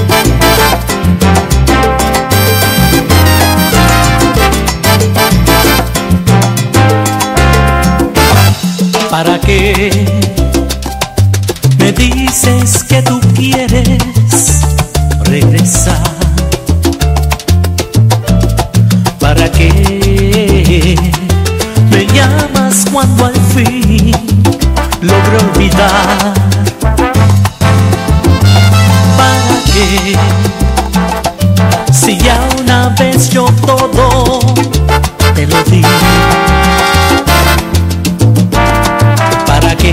¿Para qué me dices que tú quieres regresar? ¿Para qué me llamas cuando al fin logro olvidar? ¿Para qué si ya una vez yo todo te lo di? ¿Para qué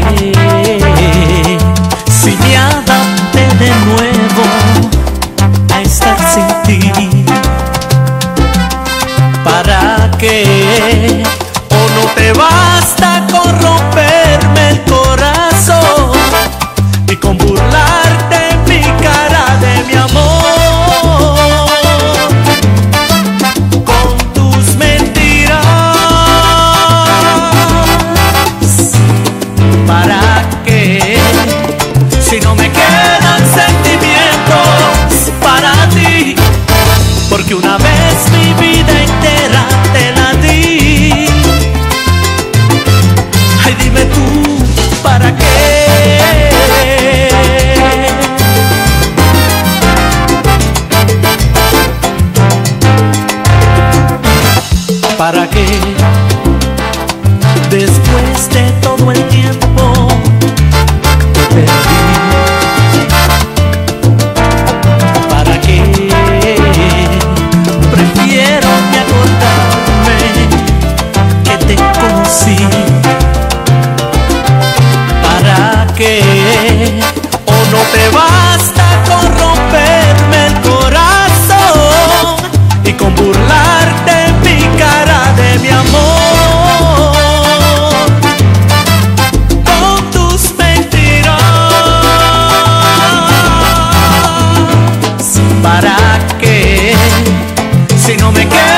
si me adapté de nuevo a estar sin ti? ¿Para qué o no te basta con romperme el corazón y con burlarte en mi cara de mi amor? Con tus mentiras. ¿Para qué si no me quedan sentimientos para ti? Porque una vez mi vida entera te la di. Ay, dime tú, ¿para qué? ¿Para qué? Después de todo el tiempo te perdí. ¿Para qué? Prefiero ni acordarme que te conocí. ¿Para qué? ¿O no te basta con romperme el corazón y con burlarte en mi cara de mi amor? ¿Para qué si no me quedo?